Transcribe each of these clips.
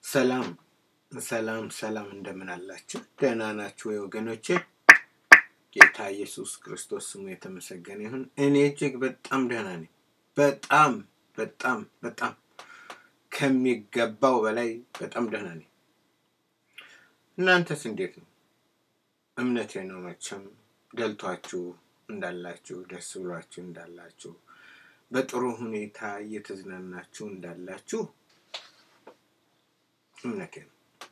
ሰላም ሰላም ሰላም እንደምን አላችሁ? ደህና ናችሁ ወይ ወገኖቼ? ጌታ ኢየሱስ ክርስቶስ ስሙ የተመሰገነ ይሁን። እኔ እጅግ በጣም ደህና ነኝ። በጣም ከሚገባው በላይ በጣም ደህና ነኝ። እናንተስ እንዴት ነው? እምነቴ ነው መቼም ደልቷችሁ እንዳላችሁ፣ ደስ ብሏችሁ እንዳላችሁ፣ በጥሩ ሁኔታ እየተዝናናችሁ እንዳላችሁ እምነቴ ነው።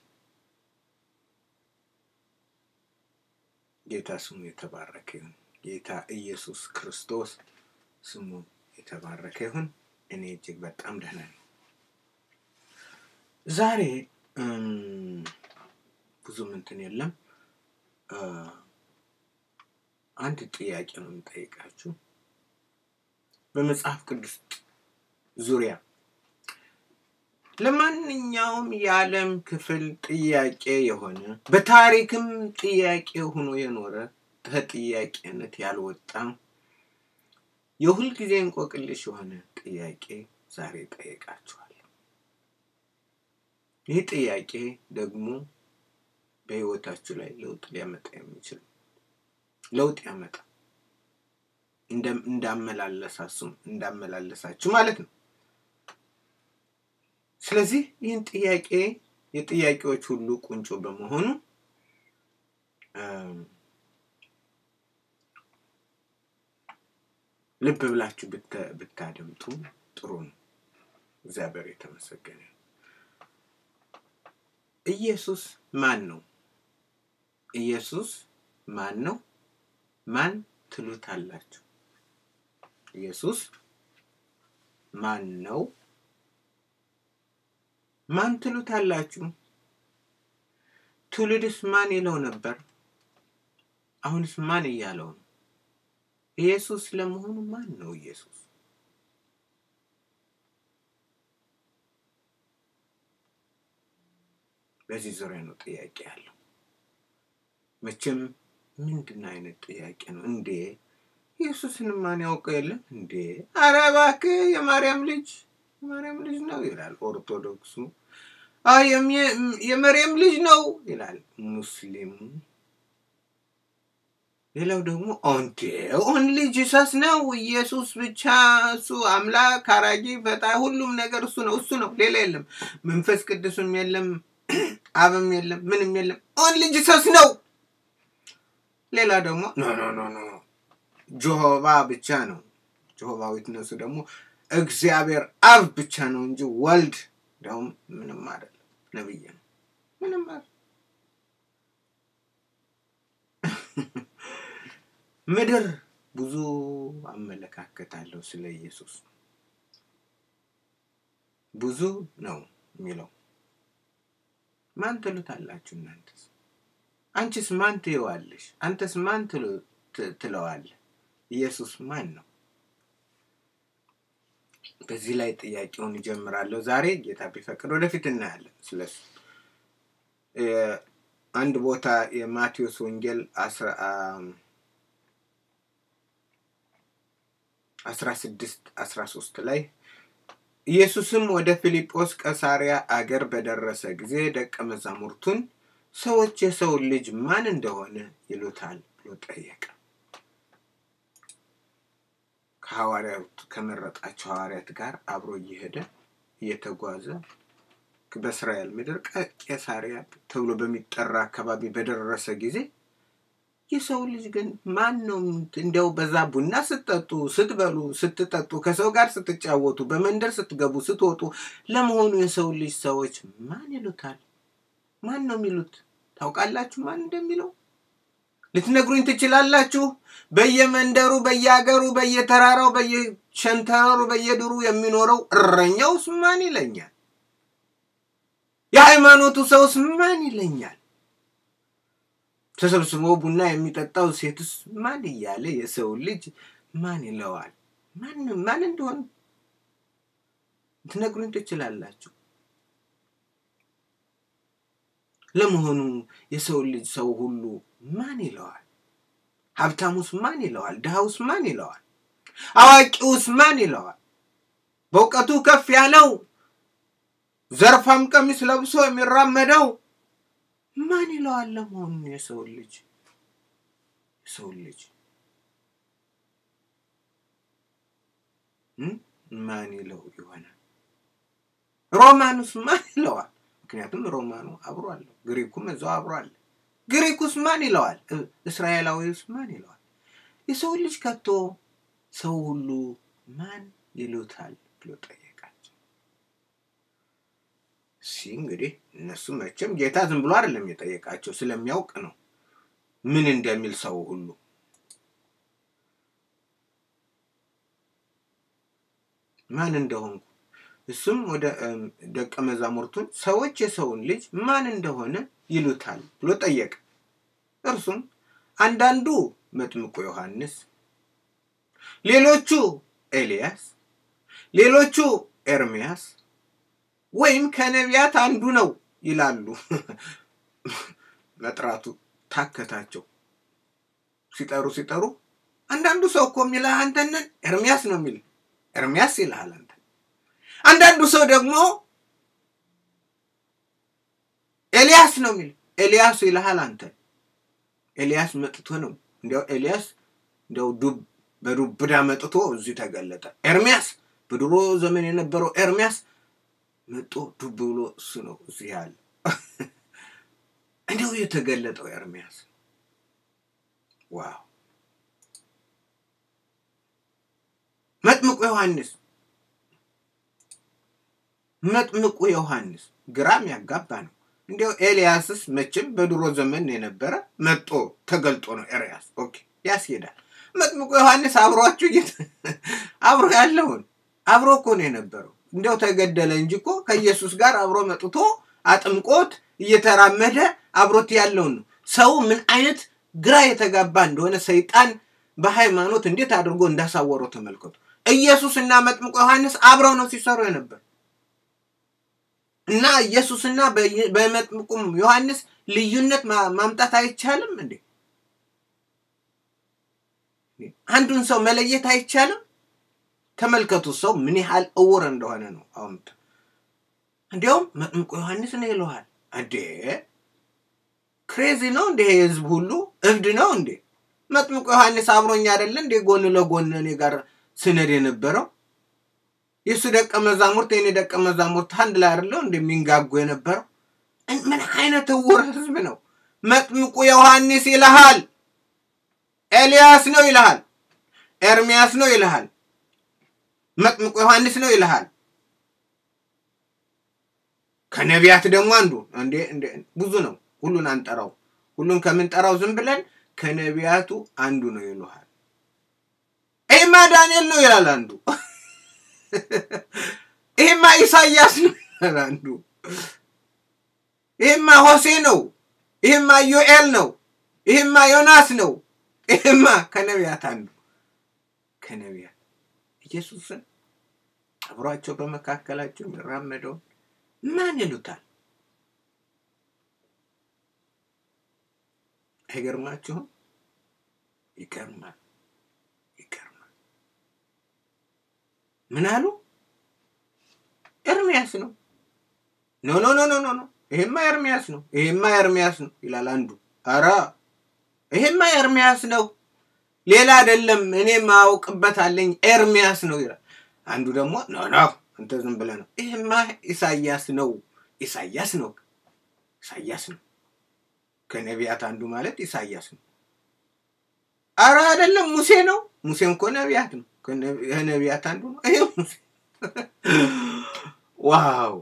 ጌታ ስሙ የተባረከ ይሁን። ጌታ ኢየሱስ ክርስቶስ ስሙ የተባረከ ይሁን። እኔ እጅግ በጣም ደህና ነኝ። ዛሬ ብዙ እንትን የለም። አንድ ጥያቄ ነው የምጠይቃችሁ። በመጽሐፍ ቅዱስ ዙሪያ ለማንኛውም የዓለም ክፍል ጥያቄ የሆነ በታሪክም ጥያቄ ሆኖ የኖረ ተጥያቄነት ያልወጣ የሁል ጊዜ እንቆቅልሽ የሆነ ጥያቄ ዛሬ ጠይቃችኋለሁ። ይህ ጥያቄ ደግሞ በህይወታችሁ ላይ ለውጥ ሊያመጣ የሚችል ለውጥ ያመጣ እንዳመላለሳችሁ ማለት ነው። ስለዚህ ይህን ጥያቄ የጥያቄዎች ሁሉ ቁንጮ በመሆኑ ልብ ብላችሁ ብታደምጡ ጥሩ ነው። እግዚአብሔር የተመሰገነ። ኢየሱስ ማን ነው? ኢየሱስ ማን ነው? ማን ትሉታላችሁ? ኢየሱስ ማን ነው? ማን ትሉታላችሁ? ትውልድስ ማን ይለው ነበር? አሁንስ ማን እያለው ነው? ኢየሱስ ለመሆኑ ማን ነው ኢየሱስ? በዚህ ዙሪያ ነው ጥያቄ ያለው። መቼም ምንድነው አይነት ጥያቄ ነው እንዴ? ኢየሱስን ማን ያውቀው የለም እንዴ? ኧረ እባክህ የማርያም ልጅ ነው ይላል ኦርቶዶክሱ። የማርያም ልጅ ነው ይላል ሙስሊሙ። ሌላው ደግሞ ኦንሊ ጂሰስ ነው ኢየሱስ ብቻ፣ እሱ አምላክ አራጂ ፈጣሪ ሁሉም ነገር እሱ ነው ሌላ የለም፣ መንፈስ ቅዱስም የለም፣ አብም የለም፣ ምንም የለም፣ ኦንሊ ጂሰስ ነው። ሌላ ደግሞ ኖ ጆሆቫ ብቻ ነው። ጆሆቫ ዊትነሱ ደግሞ እግዚአብሔር አብ ብቻ ነው እንጂ ወልድ ደግሞ ምንም አይደለም፣ ነብይ ነው፣ ምንም አይደለም። ምድር ብዙ አመለካከት አለው ስለ ኢየሱስ፣ ብዙ ነው የሚለው። ማን ትሉታላችሁ እናንተስ? አንቺስ ማን ትይዋለሽ? አንተስ ማን ትለዋለህ? ኢየሱስ ማን ነው? በዚህ ላይ ጥያቄውን ጀምራለሁ ዛሬ። ጌታ ቢፈቅድ ወደፊት እናያለን ስለሱ። አንድ ቦታ የማቴዎስ ወንጌል 16:13 ላይ ኢየሱስም ወደ ፊልጶስ ቂሳርያ አገር በደረሰ ጊዜ ደቀ መዛሙርቱን ሰዎች የሰው ልጅ ማን እንደሆነ ይሉታል ብሎ ጠየቀ። ከመረጣቸው ሐዋርያት ጋር አብሮ እየተጓዘ በእስራኤል ምድር ቂሳርያ ተብሎ በሚጠራ አካባቢ በደረሰ ጊዜ የሰው ልጅ ግን ማን ነው? እንደው በዛ ቡና ስትጠጡ፣ ስትበሉ፣ ስትጠጡ፣ ከሰው ጋር ስትጫወቱ፣ በመንደር ስትገቡ፣ ስትወጡ ለመሆኑ የሰው ልጅ ሰዎች ማን ይሉታል? ማን ነው የሚሉት? ታውቃላችሁ ማን እንደሚለው? ልትነግሩኝ ትችላላችሁ? በየመንደሩ፣ በየአገሩ፣ በየተራራው፣ በየሸንተረሩ፣ በየድሩ የሚኖረው እረኛውስ ማን ይለኛል? የሃይማኖቱ ሰውስ ማን ይለኛል? ተሰብስቦ ቡና የሚጠጣው ሴትስ ማን እያለ የሰው ልጅ ማን ይለዋል? ማን እንደሆነ ልትነግሩኝ ትችላላችሁ? ለመሆኑ የሰው ልጅ ሰው ሁሉ ማን ይለዋል? ሀብታሙስ ማን ይለዋል? ድሃውስ ማን ይለዋል? አዋቂውስ ማን ይለዋል? በእውቀቱ ከፍ ያለው ዘርፋም ቀሚስ ለብሶ የሚራመደው ማን ይለዋል ለመሆኑ? የሰው ልጅ ማን ይለው ይሆናል? ሮማኑስ ማን ይለዋል? ምክንያቱም ሮማኑ አብሮ አለ፣ ግሪኩም እዛው አብሮ አለ። ግሪኩስ ማን ይለዋል? እስራኤላዊስ ማን ይለዋል? የሰው ልጅ ከቶ ሰው ሁሉ ማን ይሉታል ብሎ ጠየቃቸው። እንግዲህ እነሱ መቼም ጌታ ዝም ብሎ አይደለም የጠየቃቸው፣ ስለሚያውቅ ነው ምን እንደሚል ሰው ሁሉ። ማን እንደሆንኩ እሱም ወደ ደቀ መዛሙርቱን ሰዎች የሰውን ልጅ ማን እንደሆነ ይሉታል ብሎ ጠየቀ። እርሱም አንዳንዱ መጥምቁ ዮሐንስ፣ ሌሎቹ ኤልያስ፣ ሌሎቹ ኤርሚያስ ወይም ከነቢያት አንዱ ነው ይላሉ። መጥራቱ ታከታቸው። ሲጠሩ አንዳንዱ ሰው እኮ የሚልህ አንተን ኤርሚያስ ነው የሚል፣ ኤርሚያስ ይልሃል አንተ። አንዳንዱ ሰው ደግሞ ኤልያስ ነው የሚል፣ ኤልያስ ይልሃል አንተ። ኤልያስ መጥቶ ነው እንደው ኤልያስ እንደው በዱብዳ መጥቶ እዚህ ተገለጠ። ኤርሚያስ በድሮ ዘመን የነበረው ኤርሚያስ መጥቶ ዱብ ብሎ እሱ ነው እዚህ ያለ። እንደው የተገለጠው ኤርሚያስ። ዋው! መጥምቁ ዮሐንስ ግራም ያጋባ ነው። እንደው ኤልያስስ መቼም በድሮ ዘመን የነበረ መጥቶ ተገልጦ ነው ኤርሚያስ። ኦኬ ያስሄዳል። መጥምቁ ዮሐንስ አብሯችሁ አብሮ ያለውን አብሮ እኮ ነው የነበረው። እንደው ተገደለ እንጂ እኮ ከኢየሱስ ጋር አብሮ መጥቶ አጥምቆት እየተራመደ አብሮት ያለው ነው። ሰው ምን አይነት ግራ የተጋባ እንደሆነ ሰይጣን በሃይማኖት እንዴት አድርጎ እንዳሳወረው ተመልከቱ። ኢየሱስና መጥምቁ ዮሐንስ አብረው ነው ሲሰሩ የነበር እና ኢየሱስና በመጥምቁ ዮሐንስ ልዩነት ማምጣት አይቻልም እንዴ? አንዱን ሰው መለየት አይቻልም? ተመልከቱ ሰው ምን ያህል እውር እንደሆነ ነው። አሁን እንዲያውም መጥምቁ ዮሐንስ ነው ይለዋል። አዴ ክሬዚ ነው እንዴ? ህዝብ ሁሉ እብድ ነው እንዴ? መጥምቁ ዮሐንስ አብሮኝ አይደል እንዴ ጎን ለጎን እኔ ጋር ስነድ የነበረው? የሱ ደቀ መዛሙርት የኔ ደቀ መዛሙርት አንድ ላይ አይደል እንደሚንጋጉ የነበረው? ምን አይነት እውር ህዝብ ነው? መጥምቁ ዮሐንስ ይልሃል፣ ኤልያስ ነው ይልሃል፣ ኤርሚያስ ነው ይልሃል፣ መጥምቁ ዮሐንስ ነው ይልሃል። ከነቢያት ደግሞ አንዱ እንዴ ብዙ ነው። ሁሉን አንጠራው። ሁሉን ከምንጠራው ዝም ብለን ከነቢያቱ አንዱ ነው ይልሃል። ይሄማ ዳንኤል ነው ይላል አንዱ። ይሄማ ኢሳይያስ ነው ይላል አንዱ። ይሄማ ሆሴ ነው፣ ይሄማ ዮኤል ነው፣ ይሄማ ዮናስ ነው፣ ይሄማ ከነቢያት አንዱ። ከነቢያት ኢየሱስን አብሯቸው በመካከላቸው የሚራመደው ማን ይሉታል? አይገርማችሁም? ይገርማል። ምን አሉ? ኤርሚያስ ነው። ኖ ይሄማ ኤርሚያስ ነው፣ ይሄማ ኤርሚያስ ነው ይላል አንዱ። አራ ይሄማ ኤርሚያስ ነው ሌላ አይደለም እኔ ማውቅበት አለኝ ኤርሚያስ ነው ይላል አንዱ። ደግሞ ኖ አንተ ዝም ብለህ ነው፣ ይሄማ ኢሳይያስ ነው ከነቢያት አንዱ ማለት ኢሳይያስ ነው። አራ አይደለም ሙሴ ነው፣ ሙሴም እኮ ነቢያት ነው፣ ከነቢያት አንዱ ነው። ይሄ ሙሴ ዋው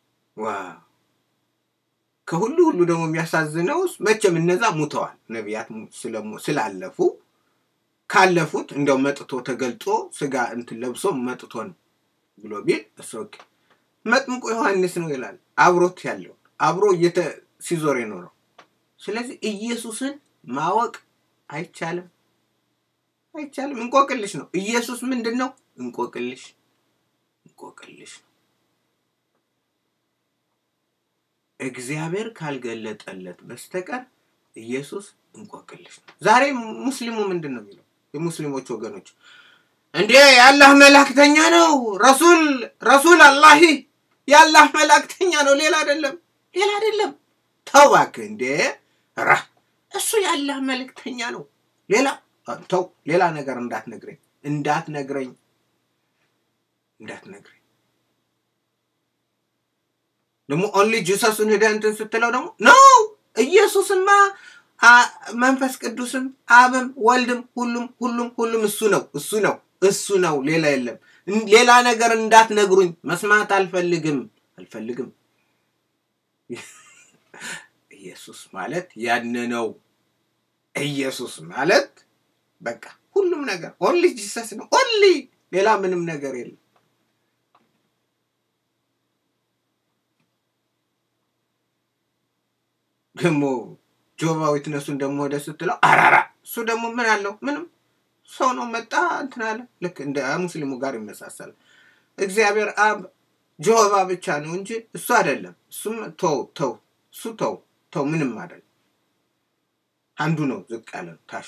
ከሁሉ ደግሞ የሚያሳዝነው መቼም እነዛ ሙተዋል። ነቢያት ስላለፉ ካለፉት እንደው መጥቶ ተገልጦ ስጋ እንትን ለብሶ መጥቶ ነው ብሎ ቢል እሶክ መጥምቁ ዮሐንስ ነው ይላል። አብሮት ያለው አብሮ ሲዞር የኖረው። ስለዚህ ኢየሱስን ማወቅ አይቻልም። እንቆቅልሽ ነው። ኢየሱስ ምንድነው? እንቆቅልሽ። እግዚአብሔር ካልገለጠለት በስተቀር ኢየሱስ እንቆቅልሽ ነው። ዛሬ ሙስሊሙ ምንድነው የሚለው? የሙስሊሞች ወገኖች እንዴ የአላህ መልእክተኛ ነው ረሱል አላህ ያላህ መላእክተኛ ነው ሌላ አይደለም ተዋክ እንዴ ራ እሱ ያላህ መልእክተኛ ነው ሌላ ነገር እንዳትነግረኝ ደግሞ only Jesus ሄደ እንትን ስትለው ደግሞ no ኢየሱስማ መንፈስ ቅዱስም አብም ወልድም ሁሉም እሱ ነው ሌላ የለም ሌላ ነገር እንዳትነግሩኝ መስማት አልፈልግም ኢየሱስ ማለት ያነነው ኢየሱስ ማለት በቃ ሁሉም ነገር only Jesus ነው only ሌላ ምንም ነገር የለም ደሞ ጆባ ዊትነሱን ደሞ ወደ ስትለው አራራ እሱ ደሞ ምን አለው ምንም ሰው ነው መጣ እንትን አለ ልክ እንደ ሙስሊሙ ጋር ይመሳሰል እግዚአብሔር አብ ጆባ ብቻ ነው እንጂ እሱ አይደለም እሱም ተው ምንም አይደለም አንዱ ነው ዝቅ ያለ ታሽ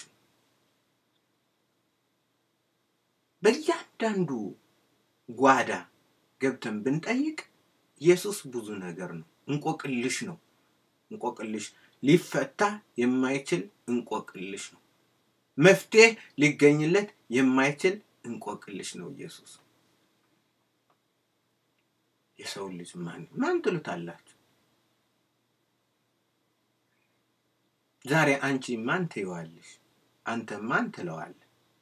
በእያንዳንዱ ጓዳ ገብተን ብንጠይቅ ኢየሱስ ብዙ ነገር ነው እንቆቅልሽ ሊፈታ የማይችል እንቆቅልሽ ነው መፍትሄ ሊገኝለት የማይችል እንቆቅልሽ ነው ኢየሱስ የሰው ልጅ ማን ትሉታላችሁ ዛሬ አንቺ ማን ትይዋለሽ አንተ ማን ትለዋለህ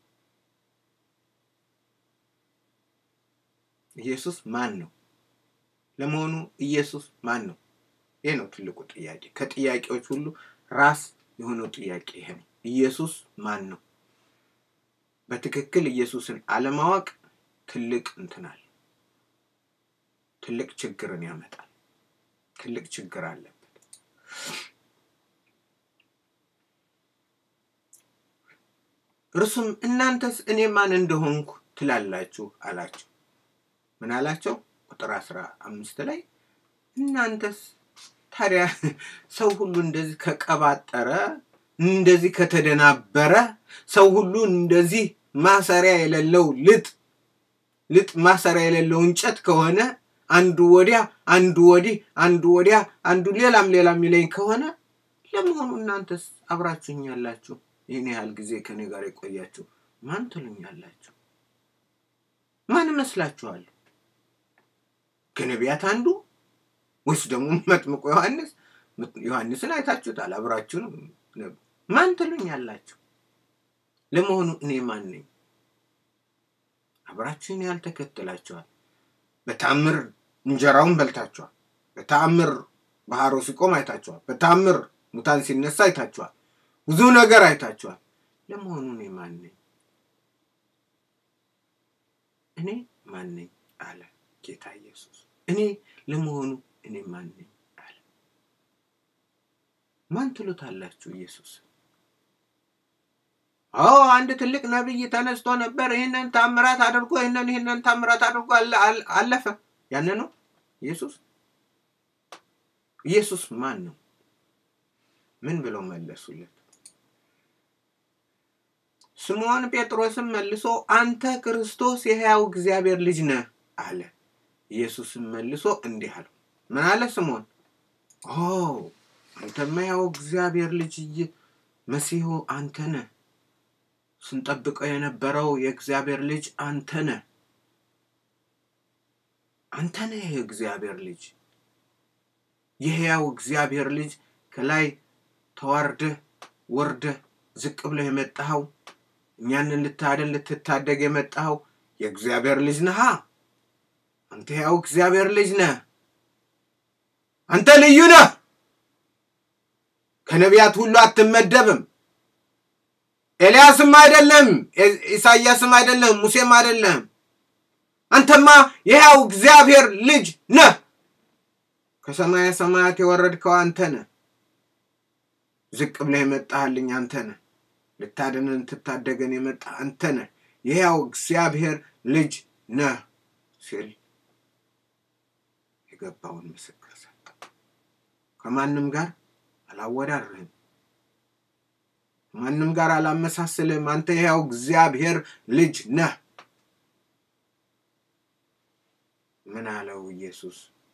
ኢየሱስ ማን ነው ለመሆኑ ኢየሱስ ማን ነው ይሄ ነው ትልቁ ጥያቄ ከጥያቄዎች ሁሉ ራስ የሆነው ጥያቄ ይሄ ነው ኢየሱስ ማን ነው በትክክል ኢየሱስን አለማወቅ ትልቅ እንትናል ትልቅ ችግርን ያመጣል ትልቅ ችግር አለበት እርሱም እናንተስ እኔ ማን እንደሆንኩ ትላላችሁ አላችሁ ምን አላቸው ቁጥር 15 ላይ እናንተስ ታዲያ ሰው ሁሉ እንደዚህ ከቀባጠረ እንደዚህ ከተደናበረ ሰው ሁሉ እንደዚህ ማሰሪያ የሌለው ልጥ ማሰሪያ የሌለው እንጨት ከሆነ አንዱ ወዲያ አንዱ ወዲያ አንዱ ሌላም ይለኝ ከሆነ ለመሆኑ እናንተስ አብራችሁኛላችሁ ይሄን ያህል ጊዜ ከኔ ጋር ይቆያችሁ ማን ትሉኛላችሁ ማን መስላችኋል ከነቢያት አንዱ ወይስ ደግሞ መጥምቁ ዮሐንስን አይታችሁታል አብራችሁ ማን ትሉኛላችሁ ለመሆኑ እኔ ማን ነኝ አብራችሁኝ ያልተከተላችኋል በታምር እንጀራውን በልታችኋል በታምር ባህሩ ሲቆም አይታችኋል በታምር ሙታን ሲነሳ አይታችኋል ብዙ ነገር አይታችኋል ለመሆኑ እኔ ማን ነኝ አለ ጌታ ኢየሱስ እኔ ለመሆኑ እኔ ማን ነኝ አለ ማን ትሉታላችሁ ኢየሱስ አንድ ትልቅ ነብይ ተነስቶ ነበር ይሄንን ታምራት አድርጎ ይሄንን ታምራት አድርጎ አለፈ ያነ ነው ኢየሱስ ማን ነው ምን ብለው መለሱለት ስምዖን ጴጥሮስም መልሶ አንተ ክርስቶስ የሕያው እግዚአብሔር ልጅ ነህ አለ ኢየሱስም መልሶ እንዲህ አለ ምን አለ ስምዖን አንተማ የሕያው እግዚአብሔር ልጅ መሲሁ አንተ ነህ ስንጠብቀው የነበረው የእግዚአብሔር ልጅ አንተ ነህ የእግዚአብሔር ልጅ የሕያው እግዚአብሔር ልጅ ከላይ ወርደህ ዝቅ ብለህ የመጣኸው እኛንን ልትታደግ የመጣኸው የእግዚአብሔር ልጅ ነህ አንተ ሕያው እግዚአብሔር ልጅ ነህ አንተ ልዩ ነህ ከነቢያት ሁሉ አትመደብም ኤልያስም አይደለም ኢሳይያስም አይደለም ሙሴም አይደለም አንተማ የሕያው እግዚአብሔር ልጅ ነህ ከሰማየ ሰማያት የወረድከው አንተ ነህ ዝቅ ብለህ የመጣህልኝ አንተ ነህ ልታድነን ትታደገን የመጣ አንተ ነህ የሕያው እግዚአብሔር ልጅ ነህ ሲል የገባውን ምስክር ሰጠ ከማንም ጋር አላወዳድርህም ማንም ጋር አላመሳሰልህም አንተ የሕያው እግዚአብሔር ልጅ ነህ ምን አለው ኢየሱስ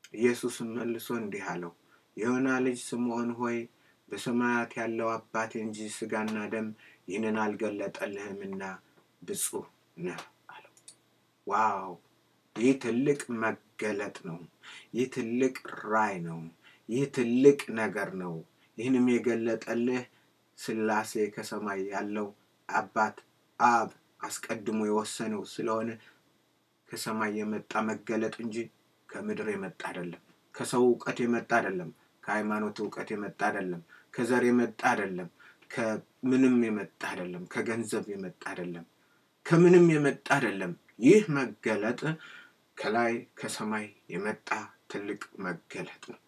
ኢየሱስም መልሶ እንዲህ አለው፣ የዮና ልጅ ስምዖን ሆይ በሰማያት ያለው አባቴ እንጂ ሥጋና ደም ይህንን አልገለጠልህምና ብፁዕ ነህ አለው። ዋው! ይህ ትልቅ መገለጥ ነው። ይህ ትልቅ ራእይ ነው። ይህ ትልቅ ነገር ነው። ይህንም የገለጠልህ ሥላሴ ከሰማይ ያለው አባት አብ አስቀድሞ የወሰነው ስለሆነ ከሰማይ የመጣ መገለጥ እንጂ ከምድር የመጣ አይደለም። ከሰው ዕውቀት የመጣ አይደለም። ከሃይማኖት ዕውቀት የመጣ አይደለም። ከዘር የመጣ አይደለም። ከምንም የመጣ አይደለም። ከገንዘብ የመጣ አይደለም። ከምንም የመጣ አይደለም። ይህ መገለጥ ከላይ ከሰማይ የመጣ ትልቅ መገለጥ ነው።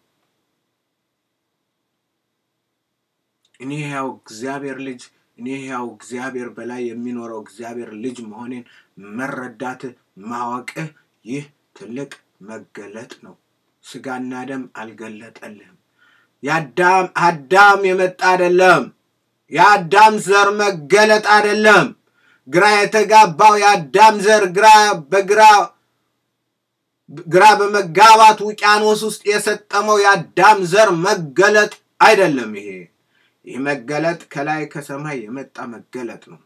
እኔ ያው እግዚአብሔር ልጅ እኔ ያው እግዚአብሔር በላይ የሚኖረው እግዚአብሔር ልጅ መሆኔን መረዳት ማወቅህ ይህ ትልቅ መገለጥ ነው። ሥጋና ደም አልገለጠልህም። አዳም የመጣ አይደለም። የአዳም ዘር መገለጥ አይደለም። ግራ የተጋባው የአዳም ዘር ግራ በመጋባት ውቅያኖስ ውስጥ የሰጠመው የአዳም ዘር መገለጥ አይደለም። ይህ መገለጥ ከላይ ከሰማይ የመጣ መገለጥ ነው።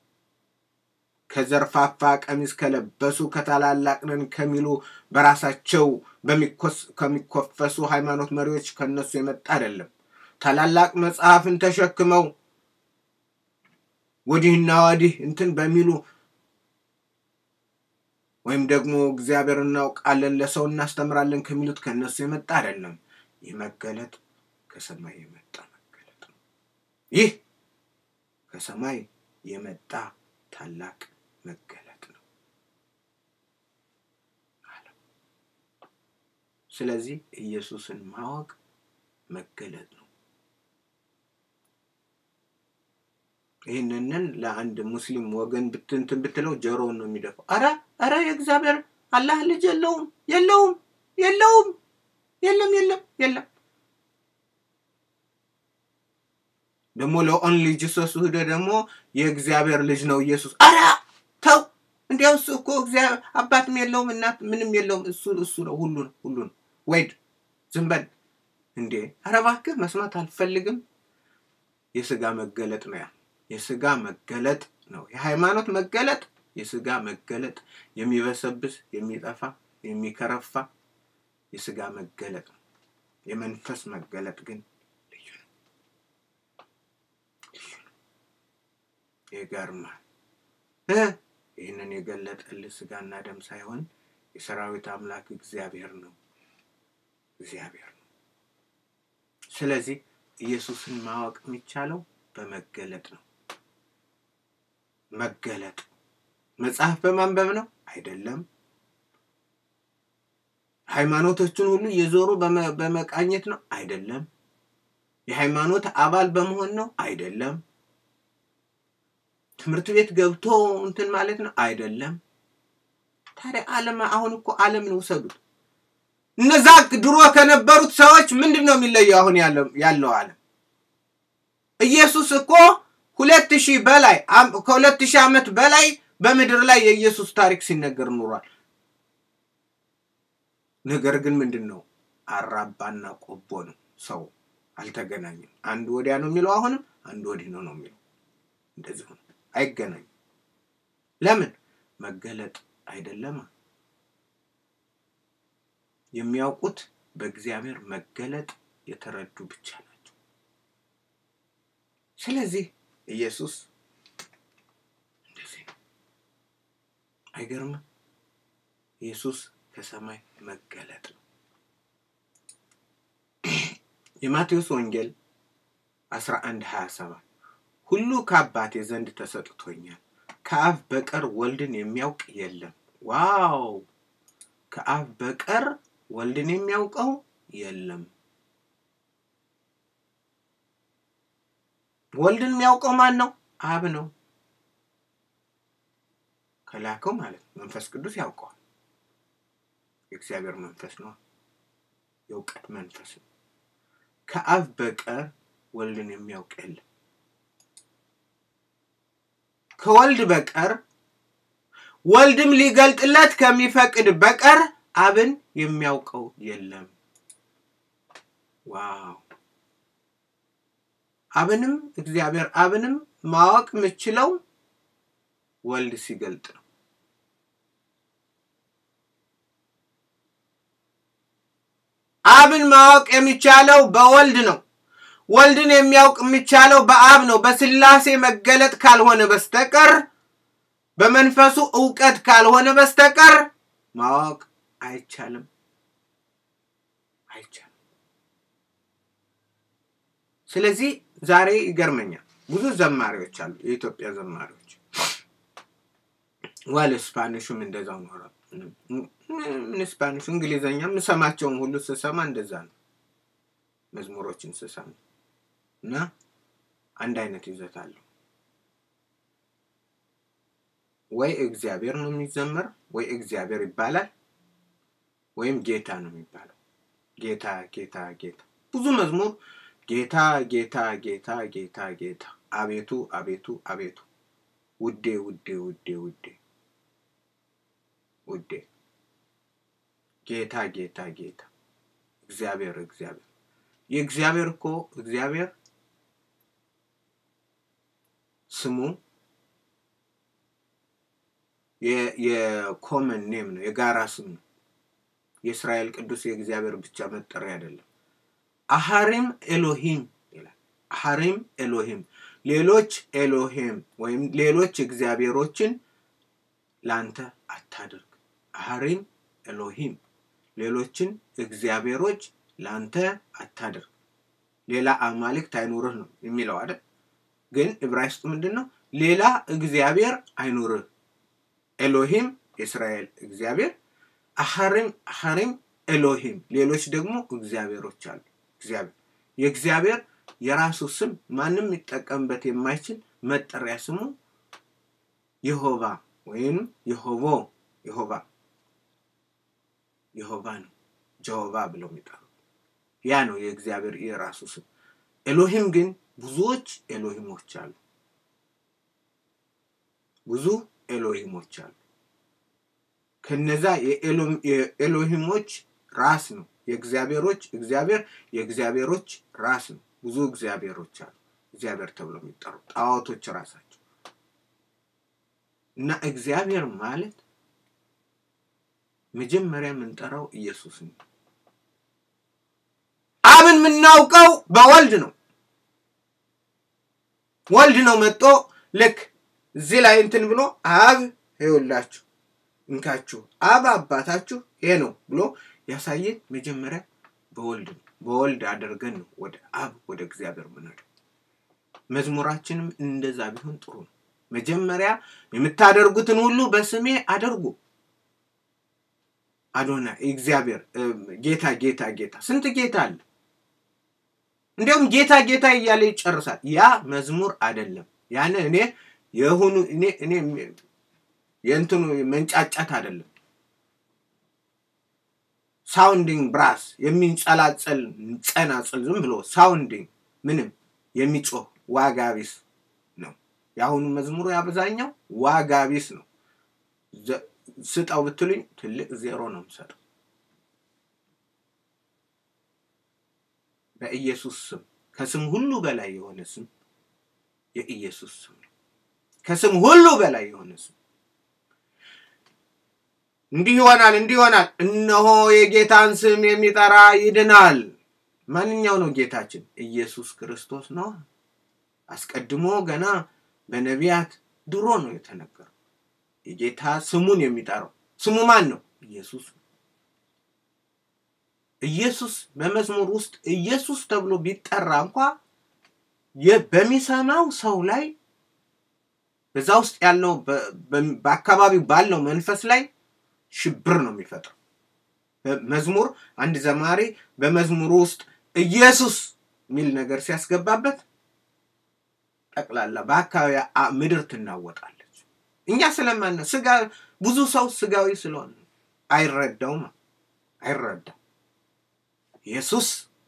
ከዘርፋፋ ቀሚስ ከለበሱ ከታላላቅ ነን ከሚሉ በራሳቸው ከሚኮፈሱ ሃይማኖት መሪዎች ከነሱ የመጣ አይደለም። ታላላቅ መጽሐፍን ተሸክመው ወዲህና ወዲህ እንትን በሚሉ ወይም ደግሞ እግዚአብሔር እናውቃለን ለሰው እናስተምራለን ከሚሉት ከነሱ የመጣ አይደለም። ይህ መገለጥ ከሰማይ የመጣ መገለጥ ነው። ይህ ከሰማይ የመጣ ታላቅ መገለጥ ነው። ስለዚህ ኢየሱስን ማወቅ መገለጥ ነው። ይህንን ለአንድ ሙስሊም ወገን ብትለው ጆሮውን ነው የሚደፋው። አረ የእግዚአብሔር አላህ ልጅ የለውም። ደግሞ ለኦንሊ ጂሰስ ወደ ደግሞ የእግዚአብሔር ልጅ ነው ኢየሱስ። አረ ተው እንዲያው እሱ እኮ እግዚአብሔር አባትም የለውም እናት ምንም የለውም እሱ ነው ሁሉ ነው። ወይድ ዝም በል እንዴ! አረ እባክህ መስማት አልፈልግም። የሥጋ መገለጥ ነው። የሥጋ መገለጥ ነው። የሃይማኖት መገለጥ የሥጋ መገለጥ የሚበሰብስ የሚጠፋ የሚከረፋ የሥጋ መገለጥ ነው። የመንፈስ መገለጥ ግን ልዩ ነው። ይገርማል። ይህንን የገለጠልህ ሥጋና ደም ሳይሆን የሰራዊት አምላክ እግዚአብሔር ነው። ስለዚህ ኢየሱስን ማወቅ የሚቻለው በመገለጥ ነው። መገለጥ መጽሐፍ በማንበብ ነው አይደለም። ሃይማኖቶችን ሁሉ የዞሩ በመቃኘት ነው አይደለም። የሃይማኖት አባል በመሆን ነው አይደለም። ትምህርት ቤት ገብቶ እንትን ማለት ነው አይደለም። ታዲያ አሁን እኮ ዓለምን ወሰዱት። እነዛ ድሮ ከነበሩት ሰዎች ምንድነው የሚለየው? አሁን ያለው ዓለም ኢየሱስ እኮ 2000 በላይ ከ2000 ዓመት በላይ በምድር ላይ የኢየሱስ ታሪክ ሲነገር ኖሯል። ነገር ግን ምንድነው አራባና ቆቦ ነው። ሰው አልተገናኘም። አንድ ወዲያ ነው የሚለው አሁንም አንድ ወዲህ ነው የሚለው። እንደዚህ ነው አይገናኝም። ለምን? መገለጥ አይደለም። የሚያውቁት በእግዚአብሔር መገለጥ የተረዱ ብቻ ናቸው። ስለዚህ ኢየሱስ እንደዚህ ነው። አይገርም? ኢየሱስ ከሰማይ መገለጥ ነው። የማቴዎስ ወንጌል 11:27 ሁሉ ከአባቴ ዘንድ ተሰጥቶኛል፣ ከአብ በቀር ወልድን የሚያውቅ የለም። ዋው! ከአብ በቀር ወልድን የሚያውቀው የለም። ወልድን የሚያውቀው ማን ነው? አብ ነው። ከላከው ማለት መንፈስ ቅዱስ ያውቀዋል። የእግዚአብሔር መንፈስ ነው። የእውቀት መንፈስ ነው። ከአብ በቀር ወልድን የሚያውቅ የለም። ከወልድ በቀር ወልድም ሊገልጥለት ከሚፈቅድ በቀር አብን የሚያውቀው የለም። ዋው! አብንም እግዚአብሔር አብንም ማወቅ የምችለው ወልድ ሲገልጥ ነው። አብን ማወቅ የሚቻለው በወልድ ነው። ወልድን የሚያውቅ የሚቻለው በአብ ነው። በስላሴ መገለጥ ካልሆነ በስተቀር በመንፈሱ ዕውቀት ካልሆነ በስተቀር ማወቅ አይቻልም። ስለዚህ ዛሬ ይገርመኛል ብዙ ዘማሪዎች አሉ የኢትዮጵያ ዘማሪዎች ዋለ ስፓኒሽም እንደዛው ነው። ምን ስፓኒሽ እንግሊዘኛ ምሰማቸውን ሁሉ ስሰማ እንደዛ ነው መዝሙሮችን ስሰማ እና አንድ አይነት ይዘት አለው። ወይ እግዚአብሔር ነው የሚዘመር ወይ እግዚአብሔር ይባላል ወይም ጌታ ነው የሚባለው። ጌታ ጌታ ጌታ ብዙ መዝሙር ጌታ ጌታ ጌታ ጌታ ጌታ አቤቱ አቤቱ አቤቱ ውዴ ውዴ ውዴ ውዴ ውዴ ጌታ ጌታ ጌታ እግዚአብሔር እግዚአብሔር የእግዚአብሔር እኮ እግዚአብሔር ስሙ የኮመን ኔም ነው የጋራ ስም ነው። የእስራኤል ቅዱስ የእግዚአብሔር ብቻ መጠሪያ አይደለም። አሐሪም ኤሎሂም ይላል። አሐሪም ኤሎሂም ሌሎች ኤሎሂም ወይም ሌሎች እግዚአብሔሮችን ላንተ አታድርግ። አሐሪም ኤሎሂም ሌሎችን እግዚአብሔሮች ላንተ አታድርግ። ሌላ አማልክት አይኑርህ ነው የሚለው አይደል? ግን ዕብራይስጡ ምንድነው? ሌላ እግዚአብሔር አይኑርህ። ኤሎሂም የእስራኤል እግዚአብሔር አሐሪም ኤሎሂም ሌሎች ደግሞ እግዚአብሔሮች አሉ። እግዚአብሔር የእግዚአብሔር የራሱ ስም ማንም ይጠቀምበት የማይችል መጠሪያ ስሙ ይሆቫ ወይም ይሆቮ ይሆቫ ነው። ጀሆቫ ብለው የሚጠሩት ያ ነው የእግዚአብሔር የራሱ ስም። ኤሎሂም ግን ብዙዎች ኤሎሂሞች አሉ። ብዙ ኤሎሂሞች አሉ። ከነዛ የኤሎሂሞች ራስ ነው የእግዚአብሔሮች እግዚአብሔር የእግዚአብሔሮች ራስ ነው። ብዙ እግዚአብሔሮች አሉ እግዚአብሔር ተብለው የሚጠሩ ጣዖቶች ራሳቸው እና እግዚአብሔር ማለት መጀመሪያ የምንጠራው ኢየሱስ ነው። አብን የምናውቀው በወልድ ነው። ወልድ ነው መጥቶ ልክ እዚህ ላይ እንትን ብሎ አብ ይኸውላችሁ እንካችሁ አብ አባታችሁ ይሄ ነው ብሎ ያሳየን መጀመሪያ በወልድ ነው። በወልድ አድርገን ነው ወደ አብ ወደ እግዚአብሔር የምንሄደው። መዝሙራችንም እንደዛ ቢሆን ጥሩ ነው። መጀመሪያ የምታደርጉትን ሁሉ በስሜ አድርጉ። አዶና እግዚአብሔር ጌታ ጌታ ጌታ ስንት ጌታ አለ? እንደውም ጌታ ጌታ እያለ ይጨርሳል። ያ መዝሙር አይደለም። ያን እኔ የሆኑ እኔ የእንትኑ መንጫጫት አይደለም። ሳውንዲንግ ብራስ የሚንጸላጸል ጸናጽል ዝም ብሎ ሳውንዲንግ ምንም የሚጮህ ዋጋቢስ ነው። ያሁኑ መዝሙሩ ያበዛኛው ዋጋቢስ ነው። ስጣው ብትሉኝ ትልቅ ዜሮ ነው የምሰጠው። በኢየሱስ ስም ከስም ሁሉ በላይ የሆነ ስም የኢየሱስ ስም ነው። ከስም ሁሉ በላይ የሆነ ስም እንዲህ ይሆናል እነሆ የጌታን ስም የሚጠራ ይድናል። ማንኛው ነው ጌታችን? ኢየሱስ ክርስቶስ ነው። አስቀድሞ ገና በነቢያት ድሮ ነው የተነገረው የጌታ ስሙን የሚጠራው። ስሙ ማን ነው? ኢየሱስ። ኢየሱስ በመዝሙር ውስጥ ኢየሱስ ተብሎ ቢጠራ እንኳን በሚሰማው ሰው ላይ በዛ ውስጥ ያለው በአካባቢው ባለው መንፈስ ላይ ሽብር ነው የሚፈጥረው። መዝሙር አንድ ዘማሪ በመዝሙሩ ውስጥ ኢየሱስ ሚል ነገር ሲያስገባበት ጠቅላላ በአካባቢ ምድር ትናወጣለች። እኛ ስለማን ስጋ ብዙ ሰው ስጋዊ ስለሆነ አይረዳውም። ኢየሱስ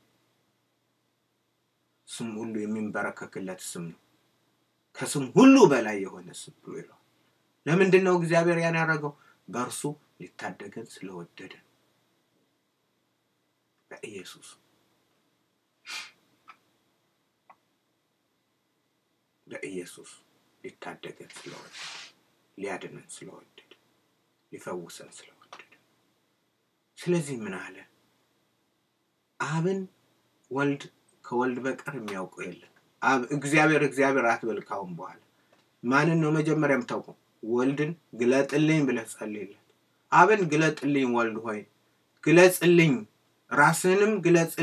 ስም ሁሉ የሚንበረከክለት ስም ነው። ከስም ሁሉ በላይ የሆነ ስም ነው። ለምንድን ነው እግዚአብሔር ያን ያደረገው? በእርሱ ሊታደገን ስለወደደ በኢየሱስ ሊታደገን ስለወደደ ሊያድነን ስለወደደ ሊፈውሰን ስለወደደ ስለዚህ ምን አለ አብን ወልድ ከወልድ በቀር የሚያውቀው የለም አብ እግዚአብሔር አትበል ካሁን በኋላ ማንን ነው መጀመሪያ የምታውቀው ወልድን ግለጥልኝ ብለህ ጸልይለት አብን ግለጥልኝ ወልድ ሆይ ግለጽልኝ ራስህንም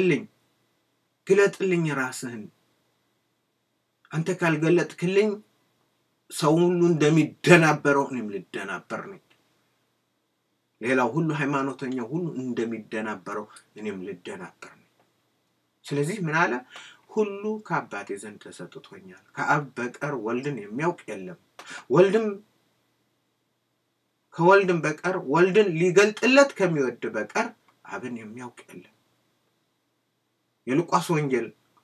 ግለጥልኝ ራስህን አንተ ካልገለጥክልኝ ሰው ሁሉ እንደሚደናበረው እኔም ልደናበር ነኝ ሌላው ሁሉ ሃይማኖተኛው ሁሉ እንደሚደናበረው እኔም ልደናበር ነኝ ስለዚህ ምን አለ ሁሉ ከአባቴ ዘንድ ተሰጥቶኛል ከአብ በቀር ወልድን የሚያውቅ የለም ከወልድም በቀር ወልድን ሊገልጥለት ከሚወድ በቀር አብን የሚያውቅ የለም የሉቃስ ወንጌል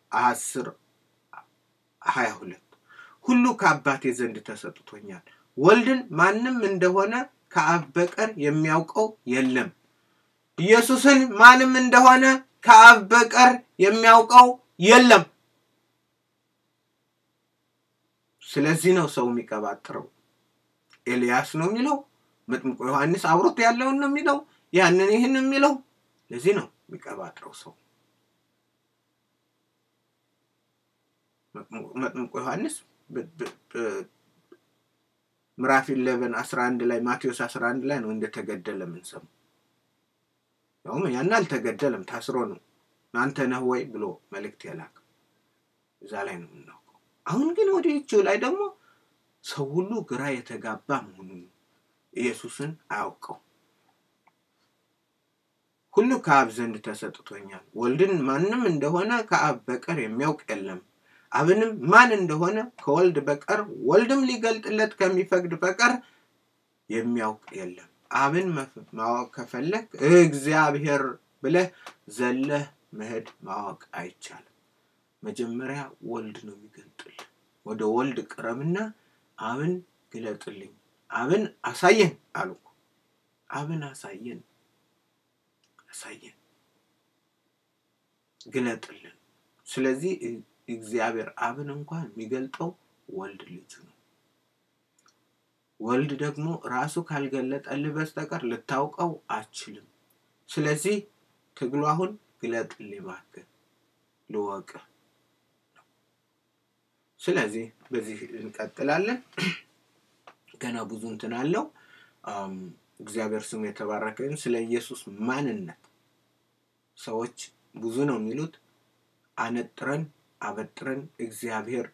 10:22 ሁሉ ከአባቴ ዘንድ ተሰጥቶኛል ወልድን ማንም እንደሆነ ከአብ በቀር የሚያውቀው የለም ኢየሱስን ማንም እንደሆነ ከአብ በቀር የሚያውቀው የለም ስለዚህ ነው ሰው የሚቀባጥረው ኤልያስ ነው የሚለው መጥምቁ ዮሐንስ አብሮት ያለው ነው የሚለው ያንን ይሄን የሚለው ለዚህ ነው የሚቀባጥረው ሰው መጥምቁ ዮሐንስ ምዕራፍ 11 ላይ ማቴዎስ 11 ላይ ነው እንደተገደለ ምንሰም ያው ያን አልተገደለም ታስሮ ነው አንተ ነህ ወይ ብሎ መልእክት ያላከ እዛ ላይ ነው ነው አሁን ግን ወዲህቹ ላይ ደግሞ ሰው ሁሉ ግራ የተጋባ መሆኑን ኢየሱስን አያውቀው ሁሉ ከአብ ዘንድ ተሰጥቶኛል ወልድን ማንም እንደሆነ ከአብ በቀር የሚያውቅ የለም አብንም ማን እንደሆነ ከወልድ በቀር ወልድም ሊገልጥለት ከሚፈቅድ በቀር የሚያውቅ የለም አብን ማወቅ ከፈለክ እግዚአብሔር ብለህ ዘለህ መሄድ ማወቅ አይቻልም መጀመሪያ ወልድ ነው የሚገልጥልህ ወደ ወልድ ቅረብና አብን ግለጥልኝ አብን አሳየን አልኩ አብን አሳየን ግለጥልን ስለዚህ እግዚአብሔር አብን እንኳን የሚገልጠው ወልድ ልጅ ነው ወልድ ደግሞ ራሱ ካልገለጠልህ በስተቀር ልታውቀው አትችልም ስለዚህ ትግሉ አሁን ግለጥልኝ ባክህ ልወቅ ስለዚህ በዚህ እንቀጥላለን ገና ብዙ እንትን አለው እግዚአብሔር ስሙ የተባረከ ይሁን ስለ ኢየሱስ ማንነት ሰዎች ብዙ ነው የሚሉት አበጥረን እግዚአብሔር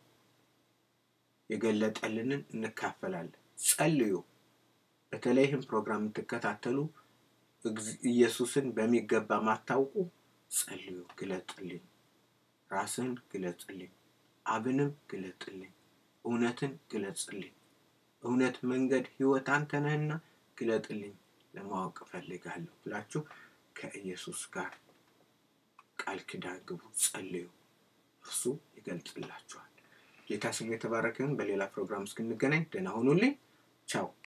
የገለጠልንን እንካፈላለን ጸልዩ በተለይም ፕሮግራም ተከታተሉ ኢየሱስን በሚገባ ማታውቁ ጸልዩ ግለጥልኝ ራስን ግለጥልኝ አብንም ግለጥልኝ እውነትን ግለጥልኝ እውነት መንገድ ህይወት አንተ ነህና ግለጥልኝ ለማወቅ ፈልጋለሁ ብላችሁ ከኢየሱስ ጋር ቃል ኪዳን ግቡ ጸልዩ እሱ ይገልጽላችኋል ጌታ ስሙ የተባረከ ይሁን በሌላ ፕሮግራም እስክንገናኝ ደህና ሁኑልኝ ቻው